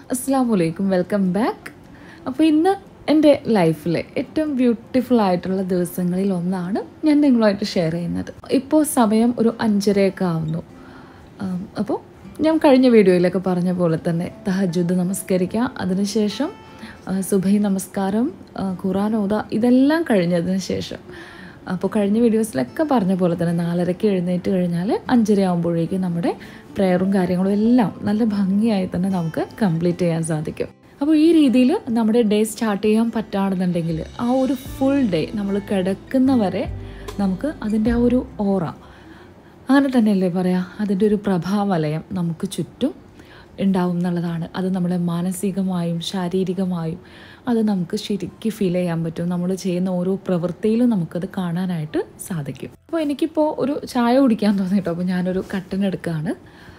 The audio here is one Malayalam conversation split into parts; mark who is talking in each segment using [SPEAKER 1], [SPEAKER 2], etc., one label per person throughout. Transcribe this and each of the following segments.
[SPEAKER 1] അസ്സലാമു അലൈക്കും, വെൽക്കം ബാക്ക്. അപ്പോൾ ഇന്ന് എൻ്റെ ലൈഫിലെ ഏറ്റവും ബ്യൂട്ടിഫുൾ ആയിട്ടുള്ള ദിവസങ്ങളിൽ ഒന്നാണ് ഞാൻ നിങ്ങളുമായിട്ട് ഷെയർ ചെയ്യുന്നത്. ഇപ്പോൾ സമയം ഒരു 5:30 ആവുന്നു. അപ്പോൾ ഞാൻ കഴിഞ്ഞ വീഡിയോയിലൊക്കെ പറഞ്ഞ പോലെ തന്നെ തഹജ്ജുദ് നമസ്കരിക്കുക, അതിനുശേഷം സുബഹി നമസ്കാരം, ഖുർആൻ ഓതുക, ഇതെല്ലാം കഴിഞ്ഞതിന് ശേഷം, അപ്പോൾ കഴിഞ്ഞ വീഡിയോസിലൊക്കെ പറഞ്ഞ പോലെ തന്നെ 4:30 എഴുന്നേറ്റ് കഴിഞ്ഞാൽ 5:30 ആകുമ്പോഴേക്കും നമ്മുടെ പ്രെയറും കാര്യങ്ങളും എല്ലാം നല്ല ഭംഗിയായി തന്നെ നമുക്ക് കംപ്ലീറ്റ് ചെയ്യാൻ സാധിക്കും. അപ്പോൾ ഈ രീതിയിൽ നമ്മുടെ ഡേ സ്റ്റാർട്ട് ചെയ്യാൻ പറ്റുകയാണെന്നുണ്ടെങ്കിൽ ആ ഒരു ഫുൾ ഡേ നമ്മൾ കിടക്കുന്നവരെ നമുക്ക് അതിൻ്റെ ആ ഒരു ഓറ, അങ്ങനെ തന്നെയല്ലേ പറയാം, അതിൻ്റെ ഒരു പ്രഭാവലയം നമുക്ക് ചുറ്റും ഉണ്ടാവും എന്നുള്ളതാണ്. അത് നമ്മളെ മാനസികമായും ശാരീരികമായും അത് നമുക്ക് ശരിക്കും ഫീൽ ചെയ്യാൻ പറ്റും. നമ്മൾ ചെയ്യുന്ന ഓരോ പ്രവൃത്തിയിലും നമുക്കത് കാണാനായിട്ട് സാധിക്കും. അപ്പോൾ എനിക്കിപ്പോൾ ഒരു ചായ കുടിക്കാൻ തോന്നിയിട്ടോ, അപ്പോൾ ഞാനൊരു കട്ടൻ എടുക്കുകയാണ്.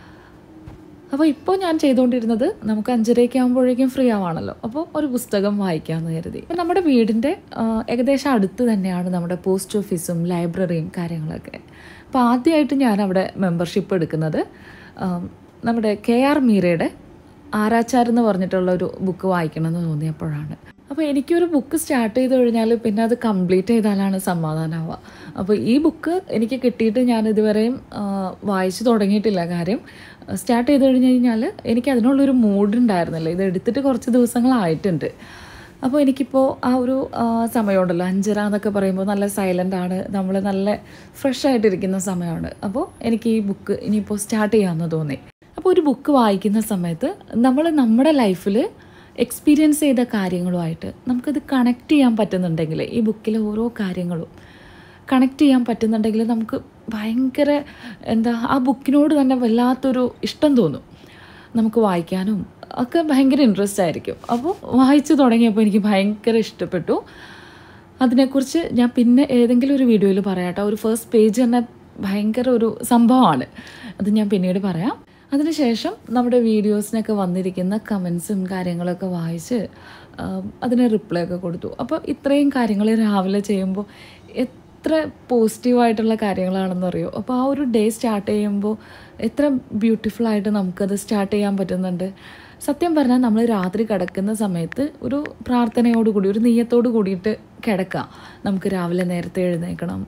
[SPEAKER 1] അപ്പോൾ ഇപ്പോൾ ഞാൻ ചെയ്തുകൊണ്ടിരുന്നത്, നമുക്ക് 5:30 ആകുമ്പോഴേക്കും ഫ്രീ ആവാണല്ലോ, അപ്പോൾ ഒരു പുസ്തകം വായിക്കാമെന്ന് കരുതി. അപ്പോൾ നമ്മുടെ വീടിൻ്റെ ഏകദേശം അടുത്ത് തന്നെയാണ് നമ്മുടെ പോസ്റ്റ് ഓഫീസും ലൈബ്രറിയും കാര്യങ്ങളൊക്കെ. അപ്പോൾ ആദ്യമായിട്ട് ഞാൻ അവിടെ മെമ്പർഷിപ്പ് എടുക്കുന്നത് നമ്മുടെ KR മീരയുടെ ആരാച്ചാർ എന്ന് പറഞ്ഞിട്ടുള്ള ഒരു ബുക്ക് വായിക്കണമെന്ന് തോന്നിയപ്പോഴാണ്. അപ്പോൾ എനിക്കൊരു ബുക്ക് സ്റ്റാർട്ട് ചെയ്ത് കഴിഞ്ഞാൽ പിന്നെ അത് കംപ്ലീറ്റ് ചെയ്താലാണ് സമാധാനമാവുക. അപ്പോൾ ഈ ബുക്ക് എനിക്ക് കിട്ടിയിട്ട് ഞാൻ ഇതുവരെയും വായിച്ചു തുടങ്ങിയിട്ടില്ല. കാര്യം സ്റ്റാർട്ട് ചെയ്ത് കഴിഞ്ഞ് കഴിഞ്ഞാൽ എനിക്ക് അതിനുള്ളൊരു മൂഡ് ഉണ്ടായിരുന്നില്ല. ഇത് എടുത്തിട്ട് കുറച്ച് ദിവസങ്ങളായിട്ടുണ്ട്. അപ്പോൾ എനിക്കിപ്പോൾ ആ ഒരു സമയമുണ്ടല്ലോ, 5:30 എന്നൊക്കെ പറയുമ്പോൾ നല്ല സൈലൻ്റാണ്, നമ്മൾ നല്ല ഫ്രഷ് ആയിട്ടിരിക്കുന്ന സമയമാണ്. അപ്പോൾ എനിക്ക് ഈ ബുക്ക് ഇനിയിപ്പോൾ സ്റ്റാർട്ട് ചെയ്യാമെന്ന് തോന്നി. അപ്പോൾ ഒരു ബുക്ക് വായിക്കുന്ന സമയത്ത് നമ്മൾ നമ്മുടെ ലൈഫിൽ എക്സ്പീരിയൻസ് ചെയ്ത കാര്യങ്ങളുമായിട്ട് നമുക്കത് കണക്ട് ചെയ്യാൻ പറ്റുന്നുണ്ടെങ്കിൽ, ഈ ബുക്കിലെ ഓരോ കാര്യങ്ങളും കണക്ട് ചെയ്യാൻ പറ്റുന്നുണ്ടെങ്കിൽ നമുക്ക് ഭയങ്കര ആ ബുക്കിനോട് തന്നെ വല്ലാത്തൊരു ഇഷ്ടം തോന്നും. നമുക്ക് വായിക്കാനും ഒക്കെ ഭയങ്കര ഇൻട്രസ്റ്റ് ആയിരിക്കും. അപ്പോൾ വായിച്ചു തുടങ്ങിയപ്പോൾ എനിക്ക് ഭയങ്കര ഇഷ്ടപ്പെട്ടു. അതിനെക്കുറിച്ച് ഞാൻ പിന്നെ ഏതെങ്കിലും ഒരു വീഡിയോയിൽ പറയാം കേട്ടോ. ഒരു ഫസ്റ്റ് പേജ് തന്നെ ഭയങ്കര ഒരു സംഭവമാണ്, അത് ഞാൻ പിന്നീട് പറയാം. അതിനുശേഷം നമ്മുടെ വീഡിയോസിനൊക്കെ വന്നിരിക്കുന്ന കമൻസും കാര്യങ്ങളൊക്കെ വായിച്ച് അതിന് റിപ്ലൈ ഒക്കെ കൊടുത്തു. അപ്പോൾ ഇത്രയും കാര്യങ്ങൾ രാവിലെ ചെയ്യുമ്പോൾ എത്ര പോസിറ്റീവായിട്ടുള്ള കാര്യങ്ങളാണെന്ന് അറിയോ. അപ്പോൾ ആ ഒരു ഡേ സ്റ്റാർട്ട് ചെയ്യുമ്പോൾ എത്ര ബ്യൂട്ടിഫുള്ളായിട്ട് നമുക്കത് സ്റ്റാർട്ട് ചെയ്യാൻ പറ്റുന്നുണ്ട്. സത്യം പറഞ്ഞാൽ നമ്മൾ രാത്രി കിടക്കുന്ന സമയത്ത് ഒരു പ്രാർത്ഥനയോടുകൂടി, ഒരു നെയ്യത്തോട് കൂടിയിട്ട് കിടക്കുക. നമുക്ക് രാവിലെ നേരത്തെ എഴുന്നേൽക്കണം,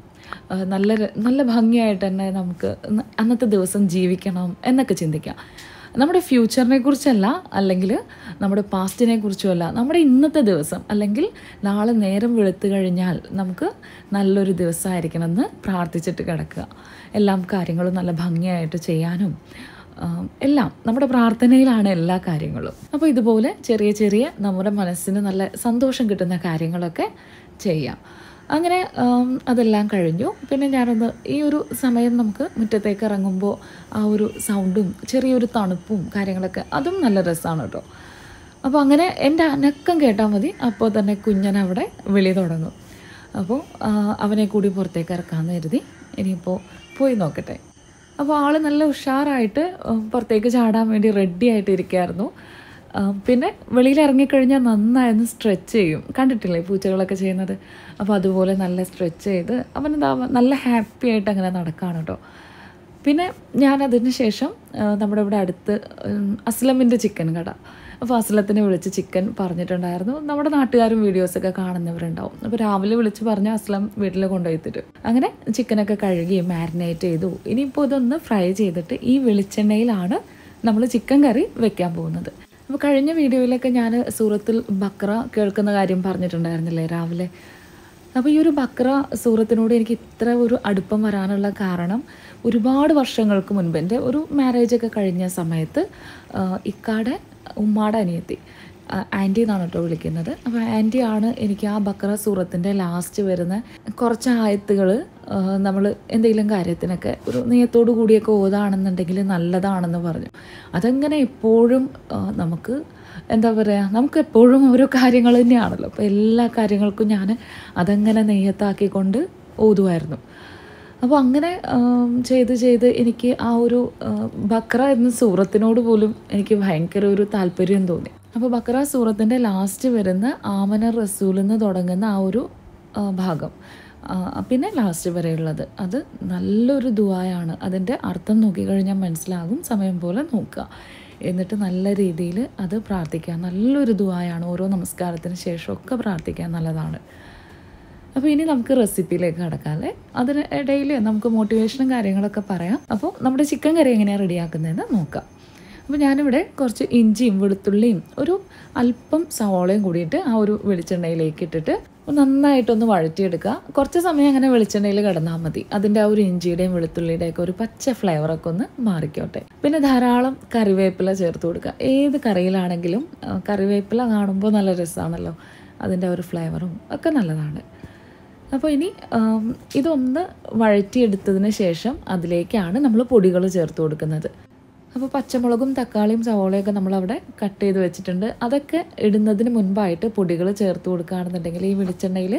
[SPEAKER 1] നല്ല ഭംഗിയായിട്ട് തന്നെ നമുക്ക് അന്നത്തെ ദിവസം ജീവിക്കണം എന്നൊക്കെ ചിന്തിക്കാം. നമ്മുടെ ഫ്യൂച്ചറിനെ കുറിച്ചല്ല, അല്ലെങ്കിൽ നമ്മുടെ പാസ്റ്റിനെ കുറിച്ചുമല്ല, നമ്മുടെ ഇന്നത്തെ ദിവസം, അല്ലെങ്കിൽ നാളെ നേരം വെളുത്തു കഴിഞ്ഞാൽ നമുക്ക് നല്ലൊരു ദിവസമായിരിക്കണം എന്ന് പ്രാർത്ഥിച്ചിട്ട് കിടക്കുക. എല്ലാ കാര്യങ്ങളും നല്ല ഭംഗിയായിട്ട് ചെയ്യാനും എല്ലാം നമ്മുടെ പ്രാർത്ഥനയിലാണ് എല്ലാ കാര്യങ്ങളും. അപ്പോൾ ഇതുപോലെ ചെറിയ ചെറിയ നമ്മുടെ മനസ്സിന് നല്ല സന്തോഷം കിട്ടുന്ന കാര്യങ്ങളൊക്കെ ചെയ്യാം. അങ്ങനെ അതെല്ലാം കഴിഞ്ഞു. പിന്നെ ഞാനൊന്ന് ഈ ഒരു സമയം നമുക്ക് മുറ്റത്തേക്ക് ഇറങ്ങുമ്പോൾ ആ ഒരു സൗണ്ടും ചെറിയൊരു തണുപ്പും കാര്യങ്ങളൊക്കെ, അതും നല്ല രസമാണ് കേട്ടോ. അപ്പോൾ അങ്ങനെ എൻ്റെ അനക്കം കേട്ടാൽ മതി, അപ്പോൾ തന്നെ കുഞ്ഞനവിടെ വിളി തുടങ്ങും. അപ്പോൾ അവനെ കൂടി പുറത്തേക്ക് ഇറക്കാമെന്ന് കരുതി ഇനിയിപ്പോൾ പോയി നോക്കട്ടെ. അപ്പോൾ ആൾ നല്ല ഉഷാറായിട്ട് പുറത്തേക്ക് ചാടാൻ വേണ്ടി റെഡി ആയിട്ട് ഇരിക്കുകയായിരുന്നു. പിന്നെ വെളിയിൽ ഇറങ്ങിക്കഴിഞ്ഞാൽ നന്നായിരുന്നു സ്ട്രെച്ച് ചെയ്യും, കണ്ടിട്ടില്ലേ പൂച്ചകളൊക്കെ ചെയ്യുന്നത്. അപ്പോൾ അതുപോലെ നല്ല സ്ട്രെച്ച് ചെയ്ത് അവനെന്താ നല്ല ഹാപ്പി ആയിട്ട് അങ്ങനെ നടക്കുകയാണ് കേട്ടോ. പിന്നെ ഞാനതിന് ശേഷം നമ്മുടെ ഇവിടെ അടുത്ത് അസ്ലമിൻ്റെ ചിക്കൻ കട, അപ്പോൾ അസ്ലത്തിനെ വിളിച്ച് ചിക്കൻ പറഞ്ഞിട്ടുണ്ടായിരുന്നു. നമ്മുടെ നാട്ടുകാരും വീഡിയോസൊക്കെ കാണുന്നവരുണ്ടാവും. അപ്പോൾ രാവിലെ വിളിച്ച് പറഞ്ഞ അസ്ലം വീട്ടിൽ കൊണ്ടുപോയി തരും. അങ്ങനെ ചിക്കനൊക്കെ കഴുകി മാരിനേറ്റ് ചെയ്തു. ഇനിയിപ്പോൾ ഇതൊന്ന് ഫ്രൈ ചെയ്തിട്ട് ഈ വെളിച്ചെണ്ണയിലാണ് നമ്മൾ ചിക്കൻ കറി വെക്കാൻ പോകുന്നത്. അപ്പോൾ കഴിഞ്ഞ വീഡിയോയിലൊക്കെ ഞാൻ സൂറത്തുൽ ബഖറ കേൾക്കുന്ന കാര്യം പറഞ്ഞിട്ടുണ്ടായിരുന്നില്ലേ രാവിലെ. അപ്പോൾ ഈ ഒരു ബഖറ സൂറത്തിനോട് എനിക്ക് ഇത്ര ഒരു അടുപ്പം വരാനുള്ള കാരണം, ഒരുപാട് വർഷങ്ങൾക്ക് മുൻപ് എൻ്റെ ഒരു മാരേജൊക്കെ കഴിഞ്ഞ സമയത്ത് ഇക്കാടെ ഉമ്മാടെ അനിയത്തി, ആൻറ്റി എന്നാണ് കേട്ടോ വിളിക്കുന്നത്. അപ്പോൾ ആൻറ്റിയാണ് എനിക്ക് ആ ബഖറ സൂറത്തിൻ്റെ ലാസ്റ്റ് വരുന്ന കുറച്ച് ആയത്തുകൾ നമ്മൾ എന്തെങ്കിലും കാര്യത്തിനൊക്കെ ഒരു നിയത്തോടു കൂടിയൊക്കെ ഓതാണെന്നുണ്ടെങ്കിൽ നല്ലതാണെന്ന് പറഞ്ഞു. അതങ്ങനെ എപ്പോഴും നമുക്ക് നമുക്ക് എപ്പോഴും ഓരോ കാര്യങ്ങൾ തന്നെയാണല്ലോ. അപ്പോൾ എല്ലാ കാര്യങ്ങൾക്കും ഞാൻ അതങ്ങനെ നെയ്യത്താക്കിക്കൊണ്ട് ഓതുമായിരുന്നു. അപ്പോൾ അങ്ങനെ ചെയ്ത് എനിക്ക് ആ ഒരു ബഖറ എന്ന സൂറത്തിനോട് പോലും എനിക്ക് ഭയങ്കര ഒരു താല്പര്യം തോന്നി. അപ്പോൾ ബഖറ സൂറത്തിൻ്റെ ലാസ്റ്റ് വരുന്ന ആമന റസൂൽ എന്ന് തുടങ്ങുന്ന ആ ഒരു ഭാഗം, പിന്നെ ലാസ്റ്റ് വരെയുള്ളത്, അത് നല്ലൊരു ദുആയാണ്. അതിൻ്റെ അർത്ഥം നോക്കിക്കഴിഞ്ഞാൽ മനസ്സിലാകും, സമയം പോലെ നോക്കുക. എന്നിട്ട് നല്ല രീതിയിൽ അത് പ്രാർത്ഥിക്കുക. നല്ലൊരു ദുആയാണ്, ഓരോ നമസ്കാരത്തിന് ശേഷമൊക്കെ പ്രാർത്ഥിക്കാൻ നല്ലതാണ്. അപ്പോൾ ഇനി നമുക്ക് റെസിപ്പിയിലേക്ക് കടക്കാം അല്ലേ. അതിന് ഇടയിൽ നമുക്ക് മോട്ടിവേഷനും കാര്യങ്ങളൊക്കെ പറയാം. അപ്പോൾ നമ്മുടെ ചിക്കൻ കറി എങ്ങനെയാണ് റെഡിയാക്കുന്നതെന്ന് നോക്കാം. അപ്പോൾ ഞാനിവിടെ കുറച്ച് ഇഞ്ചിയും വെളുത്തുള്ളിയും ഒരു അല്പം സവോളയും കൂടിയിട്ട് ആ ഒരു വെളിച്ചെണ്ണയിലേക്ക് ഇട്ടിട്ട് നന്നായിട്ടൊന്ന് വഴറ്റിയെടുക്കുക. കുറച്ച് സമയം അങ്ങനെ വെളിച്ചെണ്ണയിൽ കിടന്നാൽ മതി. അതിൻ്റെ ആ ഒരു ഇഞ്ചിയുടെയും വെളുത്തുള്ളിയുടെയൊക്കെ ഒരു പച്ച ഫ്ലേവറൊക്കെ ഒന്ന് മാറിക്കോട്ടെ. പിന്നെ ധാരാളം കറിവേപ്പില ചേർത്ത് കൊടുക്കുക. ഏത് കറിയിലാണെങ്കിലും കറിവേപ്പില കാണുമ്പോൾ നല്ല രസമാണല്ലോ, അതിൻ്റെ ഒരു ഫ്ലേവറും ഒക്കെ നല്ലതാണ്. അപ്പോൾ ഇനി ഇതൊന്ന് വഴറ്റിയെടുത്തതിന് ശേഷം അതിലേക്കാണ് നമ്മൾ പൊടികൾ ചേർത്ത് കൊടുക്കുന്നത്. അപ്പോൾ പച്ചമുളകും തക്കാളിയും സവോളയൊക്കെ നമ്മളവിടെ കട്ട് ചെയ്ത് വെച്ചിട്ടുണ്ട്. അതൊക്കെ ഇടുന്നതിന് മുൻപായിട്ട് പൊടികൾ ചേർത്ത് കൊടുക്കുകയാണെന്നുണ്ടെങ്കിൽ ഈ വെളിച്ചെണ്ണയിൽ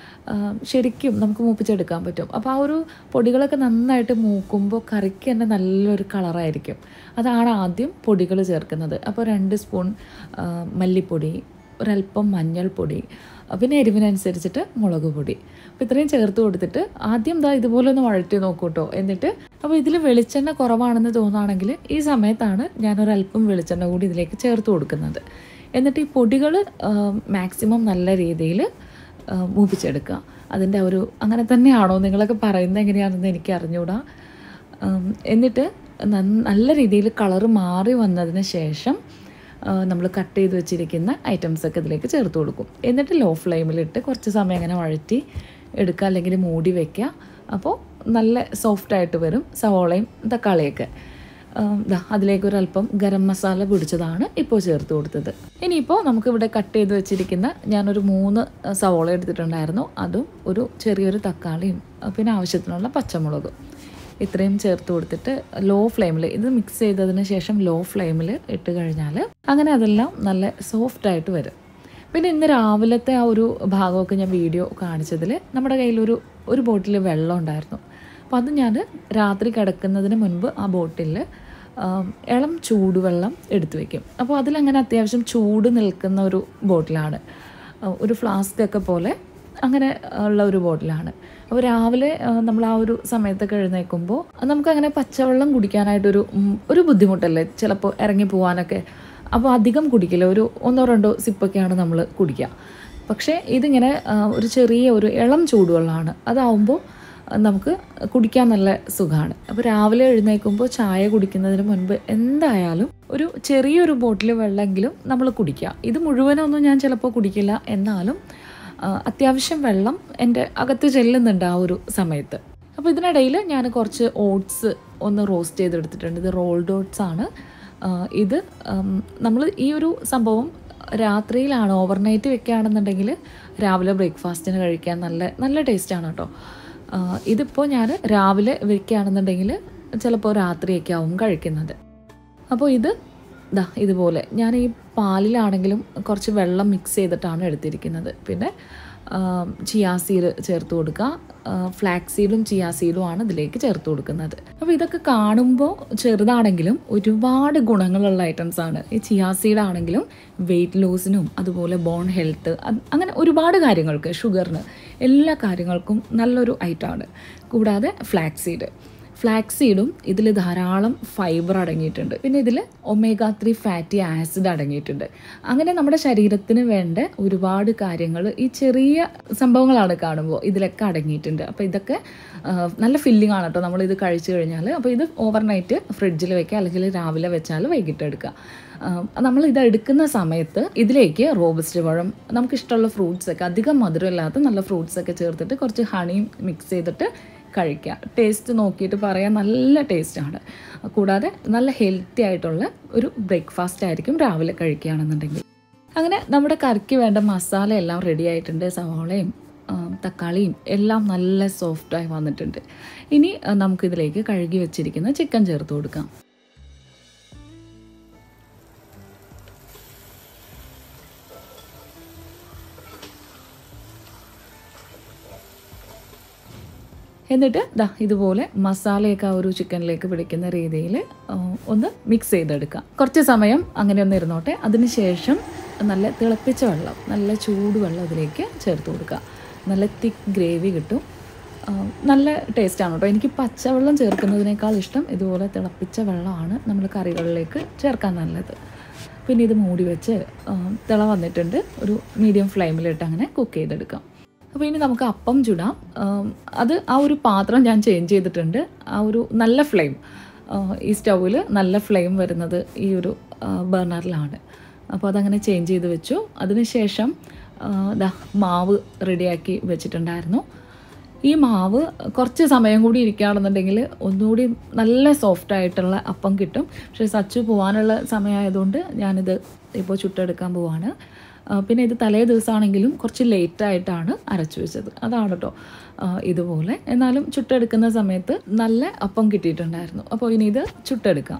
[SPEAKER 1] ശരിക്കും നമുക്ക് മൂപ്പിച്ചെടുക്കാൻ പറ്റും. അപ്പോൾ ആ ഒരു പൊടികളൊക്കെ നന്നായിട്ട് മൂക്കുമ്പോൾ കറിക്ക് തന്നെ നല്ലൊരു കളറായിരിക്കും. അതാണ് ആദ്യം പൊടികൾ ചേർക്കുന്നത്. അപ്പോൾ 2 സ്പൂൺ മല്ലിപ്പൊടി, ഒരല്പം മഞ്ഞൾപ്പൊടി, പിന്നെ എരിവിനനുസരിച്ചിട്ട് മുളക് പൊടി. അപ്പോൾ ഇത്രയും ചേർത്ത് കൊടുത്തിട്ട് ആദ്യം ഇതുപോലെ ഒന്ന് വഴറ്റി നോക്കൂ കേട്ടോ. എന്നിട്ട് അപ്പോൾ ഇതിൽ വെളിച്ചെണ്ണ കുറവാണെന്ന് തോന്നുകയാണെങ്കിൽ ഈ സമയത്താണ് ഞാനൊരല്പം വെളിച്ചെണ്ണ കൂടി ഇതിലേക്ക് ചേർത്ത് കൊടുക്കുന്നത്. എന്നിട്ട് ഈ പൊടികൾ മാക്സിമം നല്ല രീതിയിൽ മൂപ്പിച്ചെടുക്കുക. അതിൻ്റെ ഒരു അങ്ങനെ തന്നെയാണോ നിങ്ങളൊക്കെ പറയുന്നത് എങ്ങനെയാണെന്ന് എനിക്ക് അറിഞ്ഞുകൂടാ. എന്നിട്ട് നല്ല രീതിയിൽ കളറ് മാറി വന്നതിന് ശേഷം നമ്മൾ കട്ട് ചെയ്ത് വെച്ചിരിക്കുന്ന ഐറ്റംസൊക്കെ ഇതിലേക്ക് ചേർത്ത് കൊടുക്കും. എന്നിട്ട് ലോ ഫ്ലെയിമിലിട്ട് കുറച്ച് സമയം അങ്ങനെ വഴറ്റി എടുക്കുക, അല്ലെങ്കിൽ മൂടി വയ്ക്കുക. അപ്പോൾ നല്ല സോഫ്റ്റായിട്ട് വരും സവോളയും തക്കാളിയൊക്കെ. അതിലേക്ക് ഒരല്പം ഗരം മസാല പൊടിച്ചതാണ് ഇപ്പോൾ ചേർത്ത് കൊടുത്തത്. ഇനിയിപ്പോൾ നമുക്കിവിടെ കട്ട് ചെയ്ത് വെച്ചിരിക്കുന്ന ഞാനൊരു 3 സവോള എടുത്തിട്ടുണ്ടായിരുന്നു. അതും ഒരു ചെറിയൊരു തക്കാളിയും പിന്നെ ആവശ്യത്തിനുള്ള പച്ചമുളകും ഇത്രയും ചേർത്ത് കൊടുത്തിട്ട് ലോ ഫ്ലെയിമിൽ ഇത് മിക്സ് ചെയ്തതിന് ശേഷം ലോ ഫ്ലെയിമിൽ ഇട്ട് കഴിഞ്ഞാൽ അങ്ങനെ അതെല്ലാം നല്ല സോഫ്റ്റായിട്ട് വരും. പിന്നെ ഇന്ന് രാവിലത്തെ ആ ഒരു ഭാഗമൊക്കെ ഞാൻ വീഡിയോ കാണിച്ചതിൽ നമ്മുടെ കയ്യിലൊരു ബോട്ടിൽ വെള്ളം ഉണ്ടായിരുന്നു. അപ്പോൾ അത് ഞാൻ രാത്രി കിടക്കുന്നതിന് മുൻപ് ആ ബോട്ടിൽ ഇളം ചൂടുവെള്ളം എടുത്തു വയ്ക്കും. അപ്പോൾ അതിലങ്ങനെ അത്യാവശ്യം ചൂട് നിൽക്കുന്ന ഒരു ബോട്ടിലാണ്, ഒരു ഫ്ലാസ്കൊക്കെ പോലെ അങ്ങനെ ഉള്ള ഒരു ബോട്ടിലാണ്. അപ്പോൾ രാവിലെ നമ്മൾ ആ ഒരു സമയത്തൊക്കെ എഴുന്നേൽക്കുമ്പോൾ നമുക്കങ്ങനെ പച്ചവെള്ളം കുടിക്കാനായിട്ടൊരു ബുദ്ധിമുട്ടല്ലേ ചിലപ്പോൾ ഇറങ്ങി പോകാനൊക്കെ. അപ്പോൾ അധികം കുടിക്കില്ല, ഒരു 1-2 സിപ്പൊക്കെയാണ് നമ്മൾ കുടിക്കുക. പക്ഷേ ഇതിങ്ങനെ ഒരു ചെറിയ ഒരു ഇളം ചൂടുവെള്ളമാണ്. അതാവുമ്പോൾ നമുക്ക് കുടിക്കാൻ നല്ല സുഖമാണ്. അപ്പോൾ രാവിലെ എഴുന്നേൽക്കുമ്പോൾ ചായ കുടിക്കുന്നതിന് മുൻപ് എന്തായാലും ഒരു ചെറിയൊരു ബോട്ടിൽ വെള്ളമെങ്കിലും നമ്മൾ കുടിക്കുക. ഇത് മുഴുവനൊന്നും ഞാൻ ചിലപ്പോൾ കുടിക്കില്ല, എന്നാലും അത്യാവശ്യം വെള്ളം എൻ്റെ അകത്ത് ചെല്ലുന്നുണ്ട് ആ ഒരു സമയത്ത്. അപ്പോൾ ഇതിനിടയിൽ ഞാൻ കുറച്ച് ഓട്സ് ഒന്ന് റോസ്റ്റ് ചെയ്തെടുത്തിട്ടുണ്ട്. ഇത് റോൾഡ് ഓട്സ് ആണ്. ഇത് നമ്മൾ ഈ ഒരു സംഭവം രാത്രിയിലാണ് ഓവർനൈറ്റ് വെക്കുകയാണെന്നുണ്ടെങ്കിൽ രാവിലെ ബ്രേക്ക്ഫാസ്റ്റിന് കഴിക്കാൻ നല്ല ടേസ്റ്റാണ് കേട്ടോ. ഇതിപ്പോൾ ഞാൻ രാവിലെ വെക്കുകയാണെന്നുണ്ടെങ്കിൽ ചിലപ്പോൾ രാത്രിയൊക്കെ ആവും കഴിക്കുന്നത്. അപ്പോൾ ഇതുപോലെ ഞാൻ ഈ പാലിലാണെങ്കിലും കുറച്ച് വെള്ളം മിക്സ് ചെയ്തിട്ടാണ് എടുത്തിരിക്കുന്നത്. പിന്നെ ചിയാ സീഡ് ചേർത്ത് കൊടുക്കുക. ഫ്ലാക്സ് സീഡും ചിയാ സീഡും ആണ് ഇതിലേക്ക് ചേർത്ത് കൊടുക്കുന്നത്. അപ്പോൾ ഇതൊക്കെ കാണുമ്പോൾ ചെറുതാണെങ്കിലും ഒരുപാട് ഗുണങ്ങളുള്ള ഐറ്റംസാണ്. ഈ ചിയാ സീഡാണെങ്കിലും വെയിറ്റ് ലോസിനും അതുപോലെ ബോൺ ഹെൽത്ത് അങ്ങനെ ഒരുപാട് കാര്യങ്ങൾക്ക്, ഷുഗറിന് എല്ലാ കാര്യങ്ങൾക്കും നല്ലൊരു ഐറ്റമാണ്. കൂടാതെ ഫ്ലാക്സ് സീഡും ഇതിൽ ധാരാളം ഫൈബർ അടങ്ങിയിട്ടുണ്ട്. പിന്നെ ഇതിൽ ഒമേഗ 3 ഫാറ്റി ആസിഡ് അടങ്ങിയിട്ടുണ്ട്. അങ്ങനെ നമ്മുടെ ശരീരത്തിന് വേണ്ട ഒരുപാട് കാര്യങ്ങൾ ഈ ചെറിയ സംഭവങ്ങളാണ് കാണുമ്പോൾ ഇതിലൊക്കെ അടങ്ങിയിട്ടുണ്ട്. അപ്പോൾ ഇതൊക്കെ നല്ല ഫില്ലിംഗ് ആണ് കേട്ടോ നമ്മളിത് കഴിച്ചു കഴിഞ്ഞാൽ. അപ്പോൾ ഇത് ഓവർനൈറ്റ് ഫ്രിഡ്ജിൽ വെക്കുക, അല്ലെങ്കിൽ രാവിലെ വെച്ചാൽ വൈകിട്ട് എടുക്കുക. നമ്മൾ ഇത് എടുക്കുന്ന സമയത്ത് ഇതിലേക്ക് റോബസ്റ്റ് പഴം, നമുക്കിഷ്ടമുള്ള ഫ്രൂട്ട്സൊക്കെ, അധികം മധുരമില്ലാത്ത നല്ല ഫ്രൂട്ട്സൊക്കെ ചേർത്തിട്ട് കുറച്ച് ഹണിയും മിക്സ് ചെയ്തിട്ട് കഴിക്കുക. ടേസ്റ്റ് നോക്കിയിട്ട് പറയാൻ നല്ല ടേസ്റ്റാണ്. കൂടാതെ നല്ല ഹെൽത്തി ആയിട്ടുള്ള ഒരു ബ്രേക്ക്ഫാസ്റ്റ് ആയിരിക്കും രാവിലെ കഴിക്കുകയാണെന്നുണ്ടെങ്കിൽ. അങ്ങനെ നമ്മുടെ കറിക്ക് വേണ്ട മസാല എല്ലാം റെഡി ആയിട്ടുണ്ട്. സവാളയും തക്കാളിയും എല്ലാം നല്ല സോഫ്റ്റായി വന്നിട്ടുണ്ട്. ഇനി നമുക്കിതിലേക്ക് കഴുകി വെച്ചിരിക്കുന്ന ചിക്കൻ ചേർത്ത് കൊടുക്കാം. എന്നിട്ട് ഇതുപോലെ മസാലയൊക്കെ ആ ഒരു ചിക്കനിലേക്ക് പിടിക്കുന്ന രീതിയിൽ ഒന്ന് മിക്സ് ചെയ്തെടുക്കാം. കുറച്ച് സമയം അങ്ങനെ ഒന്ന് ഇരുന്നോട്ടെ. അതിനുശേഷം നല്ല തിളപ്പിച്ച വെള്ളം, നല്ല ചൂടുവെള്ളം ഇതിലേക്ക് ചേർത്ത് കൊടുക്കുക. നല്ല തിക്ക് ഗ്രേവി കിട്ടും. നല്ല ടേസ്റ്റാണ് കേട്ടോ. എനിക്ക് പച്ചവെള്ളം ചേർക്കുന്നതിനേക്കാൾ ഇഷ്ടം ഇതുപോലെ തിളപ്പിച്ച വെള്ളമാണ് നമ്മൾ കറികളിലേക്ക് ചേർക്കാൻ നല്ലത്. പിന്നെ ഇത് മൂടി വെച്ച് തിള വന്നിട്ടുണ്ട്, ഒരു മീഡിയം ഫ്ലെയിമിലിട്ട് അങ്ങനെ കുക്ക് ചെയ്തെടുക്കാം. അപ്പോൾ ഇനി നമുക്ക് അപ്പം ചുടാം. അത് ആ ഒരു പാത്രം ഞാൻ ചേഞ്ച് ചെയ്തിട്ടുണ്ട്. ആ ഒരു നല്ല ഫ്ലെയിം, ഈ സ്റ്റൗവിൽ നല്ല ഫ്ലെയിം വരുന്നത് ഈ ഒരു ബർണറിലാണ്. അപ്പോൾ അതങ്ങനെ ചേഞ്ച് ചെയ്ത് വെച്ചു. അതിനുശേഷം മാവ് റെഡിയാക്കി വെച്ചിട്ടുണ്ടായിരുന്നു. ഈ മാവ് കുറച്ച് സമയം കൂടി ഇരിക്കുകയാണെന്നുണ്ടെങ്കിൽ ഒന്നുകൂടി നല്ല സോഫ്റ്റായിട്ടുള്ള അപ്പം കിട്ടും. പക്ഷേ സച്ചു പോകാനുള്ള സമയമായതുകൊണ്ട് ഞാനിത് ഇപ്പോൾ ചുട്ടെടുക്കാൻ പോവാണ്. പിന്നെ ഇത് തലേ ദിവസമാണെങ്കിലും കുറച്ച് ലേറ്റായിട്ടാണ് അരച്ചു വെച്ചത്. അതാണ് കേട്ടോ ഇതുപോലെ. എന്നാലും ചുട്ടെടുക്കുന്ന സമയത്ത് നല്ല അപ്പം കിട്ടിയിട്ടുണ്ടായിരുന്നു. അപ്പോൾ ഇനി ഇത് ചുട്ടെടുക്കാം.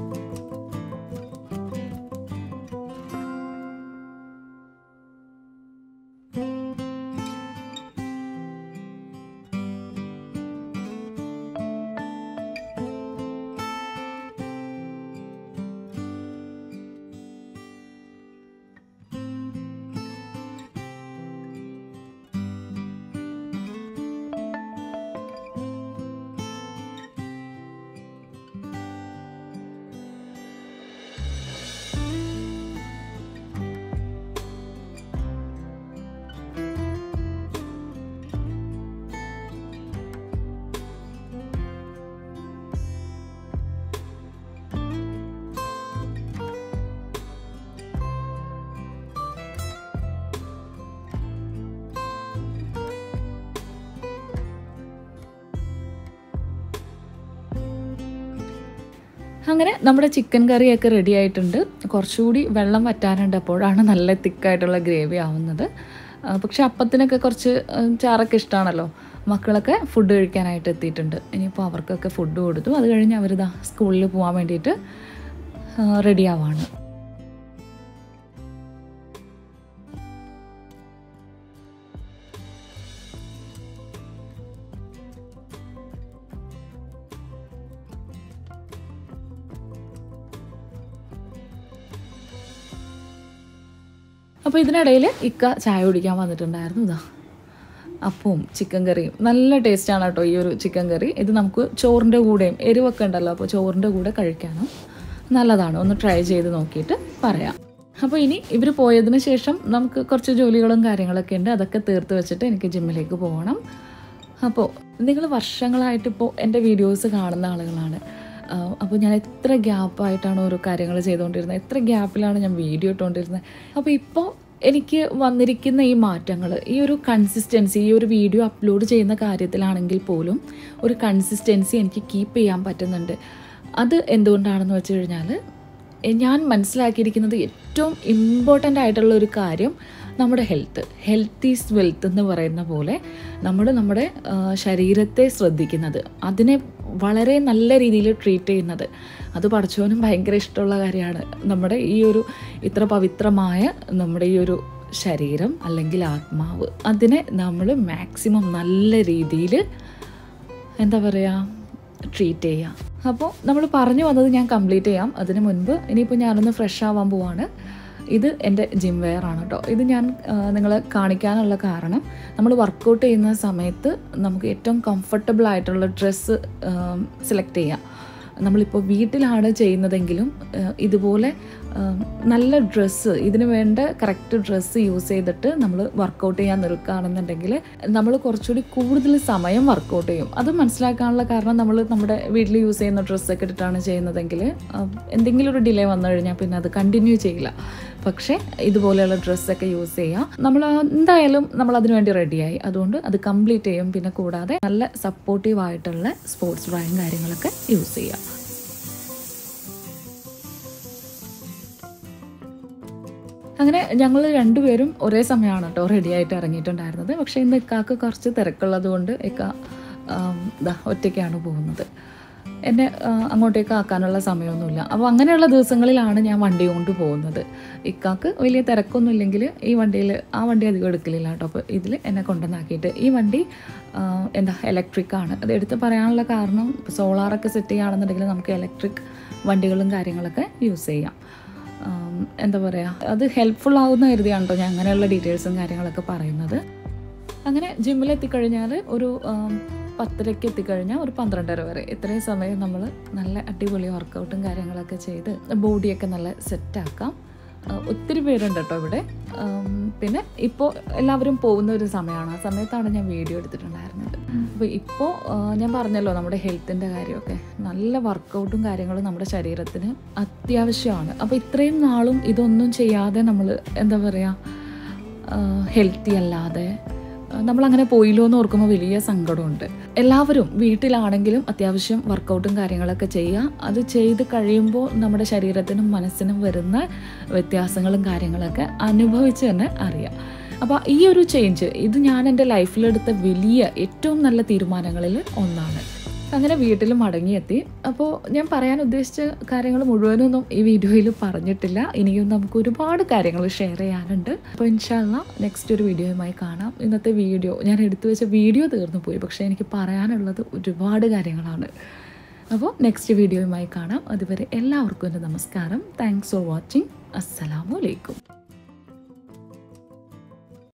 [SPEAKER 1] അങ്ങനെ നമ്മുടെ ചിക്കൻ കറിയൊക്കെ റെഡി ആയിട്ടുണ്ട്. കുറച്ചുകൂടി വെള്ളം വറ്റാനുണ്ട്, അപ്പോഴാണ് നല്ല തിക്കായിട്ടുള്ള ഗ്രേവി ആവുന്നത്. പക്ഷെ അപ്പത്തിനൊക്കെ കുറച്ച് ചാറൊക്കെ ഇഷ്ടമാണല്ലോ. മക്കളൊക്കെ ഫുഡ് കഴിക്കാനായിട്ട് എത്തിയിട്ടുണ്ട്. ഇനിയിപ്പോൾ അവർക്കൊക്കെ ഫുഡ് കൊടുത്തു. അത് കഴിഞ്ഞ് അവരിതാ സ്കൂളിൽ പോകാൻ വേണ്ടിയിട്ട് റെഡി ആവാണ്. അപ്പോൾ ഇതിനിടയിൽ ഇക്ക ചായ കുടിക്കാൻ വന്നിട്ടുണ്ടായിരുന്നു. ഇതാ അപ്പവും ചിക്കൻ കറിയും നല്ല ടേസ്റ്റാണ് കേട്ടോ ഈ ഒരു ചിക്കൻ കറി. ഇത് നമുക്ക് ചോറിൻ്റെ കൂടെയും, എരിവൊക്കെ ഉണ്ടല്ലോ, അപ്പോൾ ചോറിൻ്റെ കൂടെ കഴിക്കാനും നല്ലതാണ്. ഒന്ന് ട്രൈ ചെയ്ത് നോക്കിയിട്ട് പറയാം. അപ്പോൾ ഇനി ഇവർ പോയതിന് ശേഷം നമുക്ക് കുറച്ച് ജോലികളും കാര്യങ്ങളൊക്കെ ഉണ്ട്. അതൊക്കെ തീർത്ത് വെച്ചിട്ട് എനിക്ക് ജിമ്മിലേക്ക് പോകണം. അപ്പോൾ നിങ്ങൾ വർഷങ്ങളായിട്ടിപ്പോൾ എൻ്റെ വീഡിയോസ് കാണുന്ന ആളുകളാണ്. അപ്പോൾ ഞാൻ എത്ര ഗ്യാപ്പായിട്ടാണ് ഓരോ കാര്യങ്ങൾ ചെയ്തുകൊണ്ടിരുന്നത്, എത്ര ഗ്യാപ്പിലാണ് ഞാൻ വീഡിയോ ഇട്ടുകൊണ്ടിരുന്നത്. അപ്പോൾ ഇപ്പോൾ എനിക്ക് വന്നിരിക്കുന്ന ഈ മാറ്റങ്ങൾ, ഈ ഒരു കൺസിസ്റ്റൻസി, ഈ ഒരു വീഡിയോ അപ്ലോഡ് ചെയ്യുന്ന കാര്യത്തിലാണെങ്കിൽ പോലും ഒരു കൺസിസ്റ്റൻസി എനിക്ക് കീപ്പ് ചെയ്യാൻ പറ്റുന്നുണ്ട്. അത് എന്തുകൊണ്ടാണെന്ന് വെച്ച് കഴിഞ്ഞാൽ ഞാൻ മനസ്സിലാക്കിയിരിക്കുന്നത് ഏറ്റവും ഇമ്പോർട്ടൻ്റ് ആയിട്ടുള്ള ഒരു കാര്യം നമ്മുടെ ഹെൽത്ത് ഈസ് വെൽത്ത് എന്ന് പറയുന്ന പോലെ നമ്മുടെ ശരീരത്തെ ശ്രദ്ധിക്കുന്നത്, അതിനെ വളരെ നല്ല രീതിയിൽ ട്രീറ്റ് ചെയ്യുന്നത്, അത് പഠിച്ചവനും ഭയങ്കര ഇഷ്ടമുള്ള കാര്യമാണ്. നമ്മുടെ ഈ ഒരു ഇത്ര പവിത്രമായ നമ്മുടെ ഈ ഒരു ശരീരം അല്ലെങ്കിൽ ആത്മാവ്, അതിനെ നമ്മൾ മാക്സിമം നല്ല രീതിയിൽ എന്താ പറയുക ട്രീറ്റ് ചെയ്യാം. അപ്പോൾ നമ്മൾ പറഞ്ഞു വന്നത് ഞാൻ കംപ്ലീറ്റ് ചെയ്യാം. അതിന് മുൻപ് ഇനിയിപ്പോൾ ഞാനൊന്ന് ഫ്രഷ് ആവാൻ പോവാണ്. ഇത് എൻ്റെ ജിം വെയർ ആണ് കേട്ടോ. ഇത് ഞാൻ നിങ്ങളെ കാണിക്കാനുള്ള കാരണം, നമ്മൾ വർക്കൗട്ട് ചെയ്യുന്ന സമയത്ത് നമുക്ക് ഏറ്റവും കംഫർട്ടബിൾ ആയിട്ടുള്ള ഡ്രസ്സ് സെലക്ട് ചെയ്യാം. നമ്മളിപ്പോൾ വീട്ടിലാണ് ചെയ്യുന്നതെങ്കിലും ഇതുപോലെ നല്ല ഡ്രസ്സ്, ഇതിന് വേണ്ട കറക്റ്റ് ഡ്രസ്സ് യൂസ് ചെയ്തിട്ട് നമ്മൾ വർക്കൗട്ട് ചെയ്യാൻ നിൽക്കുകയാണെന്നുണ്ടെങ്കിൽ നമ്മൾ കുറച്ചുകൂടി കൂടുതൽ സമയം വർക്കൗട്ട് ചെയ്യും. അത് മനസ്സിലാക്കാനുള്ള കാരണം, നമ്മൾ നമ്മുടെ വീട്ടിൽ യൂസ് ചെയ്യുന്ന ഡ്രസ്സൊക്കെ ഇട്ടിട്ടാണ് ചെയ്യുന്നതെങ്കിൽ എന്തെങ്കിലും ഒരു ഡിലേ വന്നു കഴിഞ്ഞാൽ പിന്നെ അത് കണ്ടിന്യൂ ചെയ്യില്ല. പക്ഷേ ഇതുപോലെയുള്ള ഡ്രസ്സൊക്കെ യൂസ് ചെയ്യുക, നമ്മൾ എന്തായാലും നമ്മൾ അതിനു വേണ്ടി റെഡിയായി. അതുകൊണ്ട് അത് കംപ്ലീറ്റ് ചെയ്യും. പിന്നെ കൂടാതെ നല്ല സപ്പോർട്ടീവ് ആയിട്ടുള്ള സ്പോർട്സ് ബ്രായും കാര്യങ്ങളൊക്കെ യൂസ് ചെയ്യുക. അങ്ങനെ ഞങ്ങൾ രണ്ടുപേരും ഒരേ സമയമാണ് കേട്ടോ റെഡിയായിട്ട് ഇറങ്ങിയിട്ടുണ്ടായിരുന്നത്. പക്ഷേ ഇന്ന് ഇക്കാക്ക് കുറച്ച് തിരക്കുള്ളത് കൊണ്ട് ഇക്ക ഒറ്റയ്ക്കാണ് പോകുന്നത്. എന്നെ അങ്ങോട്ടേക്ക് ആക്കാനുള്ള സമയമൊന്നുമില്ല. അപ്പോൾ അങ്ങനെയുള്ള ദിവസങ്ങളിലാണ് ഞാൻ വണ്ടി കൊണ്ട് പോകുന്നത്. ഇക്കാക്ക് വലിയ തിരക്കൊന്നും ഇല്ലെങ്കിൽ ആ വണ്ടി അധികം എടുക്കലില്ല കേട്ടോ. അപ്പോൾ ഇതിൽ എന്നെ കൊണ്ടുവന്നാക്കിയിട്ട്, ഈ വണ്ടി ഇലക്ട്രിക്കാണ്. അത് എടുത്ത് പറയാനുള്ള കാരണം, സോളാറൊക്കെ സെറ്റ് ചെയ്യുകയാണെന്നുണ്ടെങ്കിൽ നമുക്ക് ഇലക്ട്രിക് വണ്ടികളും കാര്യങ്ങളൊക്കെ യൂസ് ചെയ്യാം. എന്താ പറയുക, അത് ഹെൽപ്ഫുൾ ആവുന്ന കരുതിയാണ് കേട്ടോ ഞാൻ അങ്ങനെയുള്ള ഡീറ്റെയിൽസും കാര്യങ്ങളൊക്കെ പറയുന്നത്. അങ്ങനെ ജിമ്മിലെത്തിക്കഴിഞ്ഞാൽ ഒരു 10:30 എത്തിക്കഴിഞ്ഞാൽ ഒരു 12:30 വരെ ഇത്രയും സമയം നമ്മൾ നല്ല അടിപൊളി വർക്കൗട്ടും കാര്യങ്ങളൊക്കെ ചെയ്ത് ബോഡിയൊക്കെ നല്ല സെറ്റാക്കാം. ഒത്തിരി പേരുണ്ട് കേട്ടോ ഇവിടെ. പിന്നെ ഇപ്പോൾ എല്ലാവരും പോകുന്ന ഒരു സമയമാണ്. ആ സമയത്താണ് ഞാൻ വീഡിയോ എടുത്തിട്ടുണ്ടായിരുന്നത്. അപ്പോൾ ഇപ്പോൾ ഞാൻ പറഞ്ഞല്ലോ നമ്മുടെ ഹെൽത്തിൻ്റെ കാര്യമൊക്കെ, നല്ല വർക്കൗട്ടും കാര്യങ്ങളും നമ്മുടെ ശരീരത്തിന് അത്യാവശ്യമാണ്. അപ്പോൾ ഇത്രയും നാളും ഇതൊന്നും ചെയ്യാതെ നമ്മൾ എന്താ പറയുക, ഹെൽത്തി അല്ലാതെ നമ്മളങ്ങനെ പോയില്ലോ എന്ന് ഓർക്കുമ്പോൾ വലിയ സങ്കടമുണ്ട്. എല്ലാവരും വീട്ടിലാണെങ്കിലും അത്യാവശ്യം വർക്കൗട്ടും കാര്യങ്ങളൊക്കെ ചെയ്യുക. അത് ചെയ്ത് കഴിയുമ്പോൾ നമ്മുടെ ശരീരത്തിനും മനസ്സിനും വരുന്ന വ്യത്യാസങ്ങളും കാര്യങ്ങളൊക്കെ അനുഭവിച്ച് തന്നെ അറിയാം. അപ്പോൾ ഈ ഒരു ചേഞ്ച് ഇത് ഞാൻ എൻ്റെ ലൈഫിലെടുത്ത വലിയ ഏറ്റവും നല്ല തീരുമാനങ്ങളിൽ ഒന്നാണ്. അങ്ങനെ വീട്ടിൽ മടങ്ങിയെത്തി. അപ്പോൾ ഞാൻ പറയാൻ ഉദ്ദേശിച്ച കാര്യങ്ങൾ മുഴുവനൊന്നും ഈ വീഡിയോയിൽ പറഞ്ഞിട്ടില്ല. ഇനിയും നമുക്ക് ഒരുപാട് കാര്യങ്ങൾ ഷെയർ ചെയ്യാനുണ്ട്. അപ്പോൾ ഇൻഷാ അല്ലാ നെക്സ്റ്റ് ഒരു വീഡിയോയുമായി കാണാം. ഇന്നത്തെ വീഡിയോ ഞാൻ എടുത്തു വെച്ച വീഡിയോ തീർന്നു പോയി, പക്ഷേ എനിക്ക് പറയാനുള്ളത് ഒരുപാട് കാര്യങ്ങളാണ്. അപ്പോൾ നെക്സ്റ്റ് വീഡിയോയുമായി കാണാം. അതുവരെ എല്ലാവർക്കും എൻ്റെ നമസ്കാരം. Thanks for watching. അസ്സലാമു അലൈക്കും.